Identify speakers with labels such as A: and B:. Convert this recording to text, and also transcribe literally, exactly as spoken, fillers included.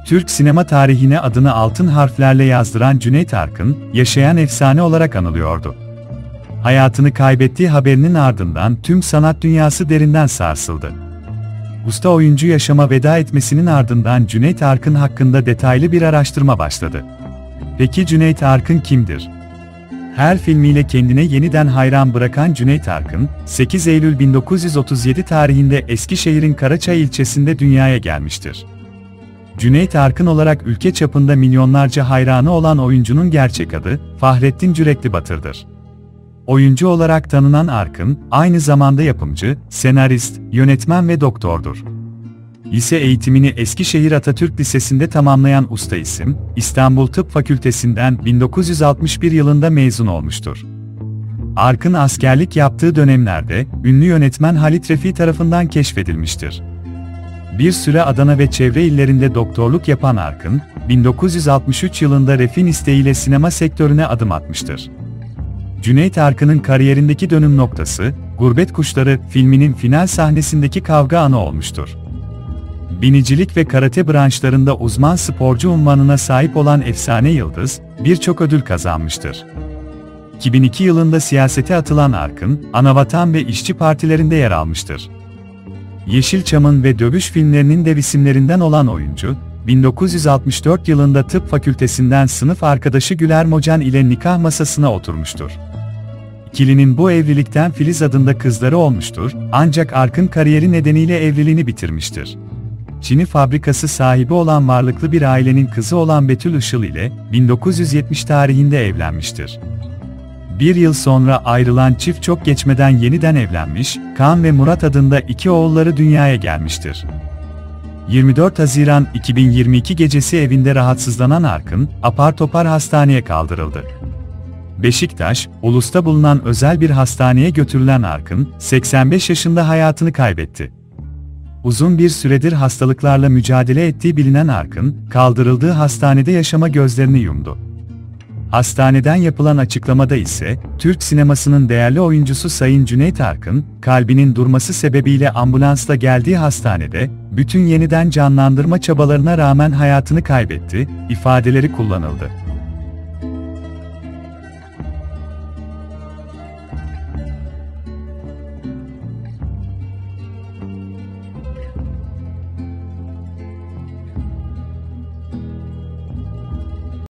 A: Türk sinema tarihine adını altın harflerle yazdıran Cüneyt Arkın, yaşayan efsane olarak anılıyordu. Hayatını kaybettiği haberinin ardından tüm sanat dünyası derinden sarsıldı. Usta oyuncu yaşama veda etmesinin ardından Cüneyt Arkın hakkında detaylı bir araştırma başladı. Peki Cüneyt Arkın kimdir? Her filmiyle kendine yeniden hayran bırakan Cüneyt Arkın, sekiz Eylül bin dokuz yüz otuz yedi tarihinde Eskişehir'in Karaçay ilçesinde dünyaya gelmiştir. Cüneyt Arkın olarak ülke çapında milyonlarca hayranı olan oyuncunun gerçek adı, Fahrettin Cürekli Batır'dır. Oyuncu olarak tanınan Arkın, aynı zamanda yapımcı, senarist, yönetmen ve doktordur. Lise eğitimini Eskişehir Atatürk Lisesi'nde tamamlayan usta isim, İstanbul Tıp Fakültesinden bin dokuz yüz altmış bir yılında mezun olmuştur. Arkın askerlik yaptığı dönemlerde, ünlü yönetmen Halit Refi tarafından keşfedilmiştir. Bir süre Adana ve çevre illerinde doktorluk yapan Arkın, bin dokuz yüz altmış üç yılında Refi'nin isteğiyle sinema sektörüne adım atmıştır. Cüneyt Arkın'ın kariyerindeki dönüm noktası, Gurbet Kuşları filminin final sahnesindeki kavga anı olmuştur. Binicilik ve karate branşlarında uzman sporcu unvanına sahip olan efsane yıldız, birçok ödül kazanmıştır. iki bin iki yılında siyasete atılan Arkın, Anavatan ve İşçi Partilerinde yer almıştır. Yeşilçam'ın ve Dövüş filmlerinin dev isimlerinden olan oyuncu, bin dokuz yüz altmış dört yılında tıp fakültesinden sınıf arkadaşı Güler Mocan ile nikah masasına oturmuştur. İkilinin bu evlilikten Filiz adında kızları olmuştur, ancak Arkın kariyeri nedeniyle evliliğini bitirmiştir. Çini fabrikası sahibi olan varlıklı bir ailenin kızı olan Betül Işıl ile bin dokuz yüz yetmiş tarihinde evlenmiştir. Bir yıl sonra ayrılan çift çok geçmeden yeniden evlenmiş, Kaan ve Murat adında iki oğulları dünyaya gelmiştir. yirmi dört Haziran iki bin yirmi iki gecesi evinde rahatsızlanan Arkın, apar topar hastaneye kaldırıldı. Beşiktaş, Ulus'ta bulunan özel bir hastaneye götürülen Arkın, seksen beş yaşında hayatını kaybetti. Uzun bir süredir hastalıklarla mücadele ettiği bilinen Arkın, kaldırıldığı hastanede yaşama gözlerini yumdu. Hastaneden yapılan açıklamada ise, Türk sinemasının değerli oyuncusu Sayın Cüneyt Arkın, kalbinin durması sebebiyle ambulansla geldiği hastanede, bütün yeniden canlandırma çabalarına rağmen hayatını kaybetti, ifadeleri kullanıldı.